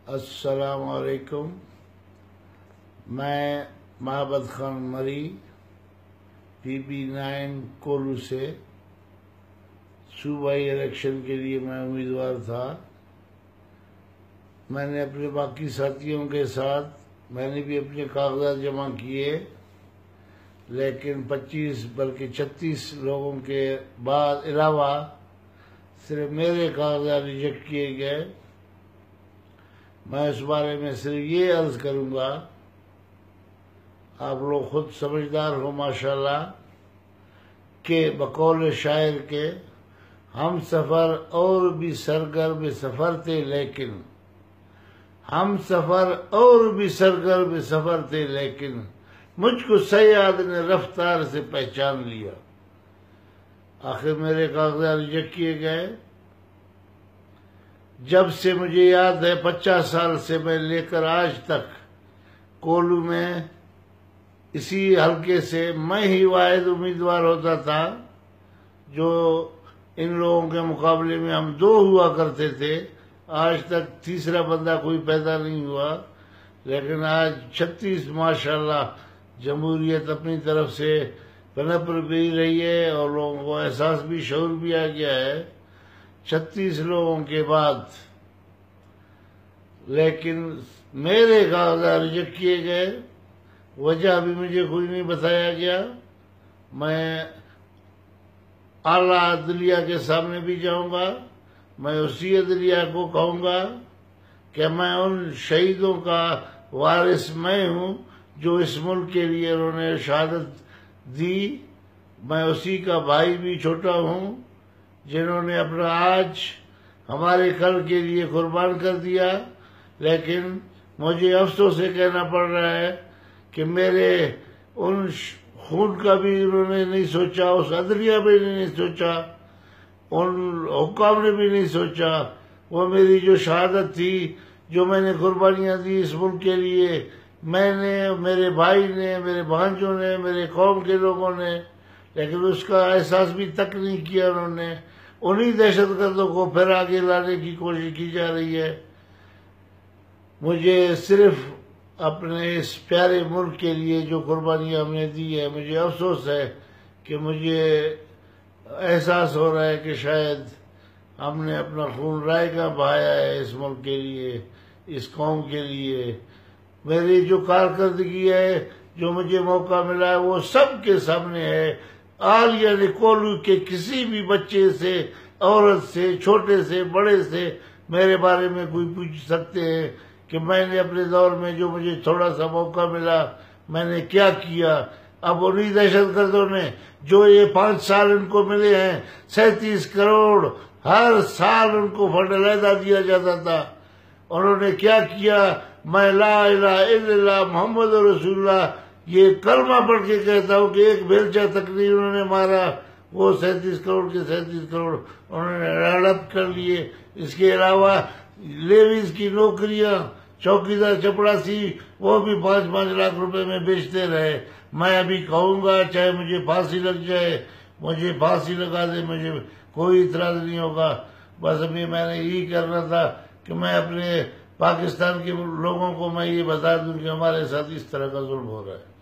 अस्सलाम वालेकुम। मैं महाबत खान मरी PB9 कोलू से सूबाई इलेक्शन के लिए मैं उम्मीदवार था। मैंने अपने बाकी साथियों के साथ मैंने भी अपने कागजात जमा किए, लेकिन 25 बल्कि 36 लोगों के बाद अलावा सिर्फ मेरे कागजात रिजेक्ट किए गए। मैं इस बारे में सिर्फ ये अर्ज करूंगा, आप लोग खुद समझदार हो माशाल्लाह, कि बकौल शायर के हम सफ़र और भी सरगर्म सफ़र थे, लेकिन हम सफ़र और भी सरगर्म सफ़र थे, लेकिन मुझको सयाद ने रफ्तार से पहचान लिया। आखिर मेरे कागजात रिजेक्ट किए गए। जब से मुझे याद है 50 साल से मैं लेकर आज तक कोलू में इसी हल्के से मैं ही वाहिद उम्मीदवार होता था, जो इन लोगों के मुकाबले में हम 2 हुआ करते थे। आज तक तीसरा बंदा कोई पैदा नहीं हुआ, लेकिन आज 36 माशाल्लाह जमहूरियत अपनी तरफ से पनप भी रही है और लोगों को एहसास भी शऊर भी आ गया है 36 लोगों के बाद। लेकिन मेरे कागजात रिजेक्ट किए गए, वजह अभी मुझे कोई नहीं बताया गया। मैं आला अदलिया के सामने भी जाऊंगा, मैं उसी अदलिया को कहूंगा कि मैं उन शहीदों का वारिस मैं हूं जो इस मुल्क के लिए उन्होंने शहादत दी। मैं उसी का भाई भी छोटा हूं जिन्होंने अपना आज हमारे कल के लिए कुर्बान कर दिया। लेकिन मुझे अफसोस से कहना पड़ रहा है कि मेरे उन खून का भी उन्होंने नहीं सोचा, उस अदलिया भी नहीं सोचा, उन हुक्काम ने भी नहीं सोचा। वो मेरी जो शहादत थी, जो मैंने कुर्बानियां दी इस मुल्क के लिए, मैंने, मेरे भाई ने, मेरे भांजों ने, मेरे कौम के लोगों ने, लेकिन उसका एहसास भी तक नहीं किया उन्होंने। उन्हीं दहशतगर्दों को फिर आगे लाने की कोशिश की जा रही है। मुझे सिर्फ अपने इस प्यारे मुल्क के लिए जो कुर्बानियां हमने दी है, मुझे अफसोस है कि मुझे एहसास हो रहा है कि शायद हमने अपना खून रायगा बहाया है इस मुल्क के लिए, इस कौम के लिए। मेरी जो कारकर्दगी है, जो मुझे मौका मिला है, वो सबके सामने है। आलिया ने कोलू के किसी भी बच्चे से, औरत से, छोटे से, बड़े से मेरे बारे में कोई पूछ सकते हैं कि मैंने अपने दौर में जो मुझे थोड़ा सा मौका मिला मैंने क्या किया। अब उन्हीं दहशतगर्दों ने जो ये 5 साल उनको मिले हैं, 37 करोड़ हर साल उनको फंड अलहदा दिया जाता था, उन्होंने क्या किया? मैं ला इलाहा इल्लल्लाह मोहम्मद रसूलुल्लाह ये कलमा पढ़ के कहता हूँ कि एक बेलचा तक नहीं उन्होंने मारा। वो 37 करोड़ के 37 करोड़ उन्होंने हड़प कर लिए। इसके अलावा लेवीज की नौकरियां, चौकीदार चपड़ासी, वो भी 5-5 लाख रुपए में बेचते रहे। मैं अभी कहूंगा चाहे मुझे फांसी लग जाए, मुझे फांसी लगा दे, मुझे कोई इतराज नहीं होगा। बस अभी मैंने यही करना था कि मैं अपने पाकिस्तान के लोगों को मैं ये बता दूं कि हमारे साथ इस तरह का जुल्म हो रहा है।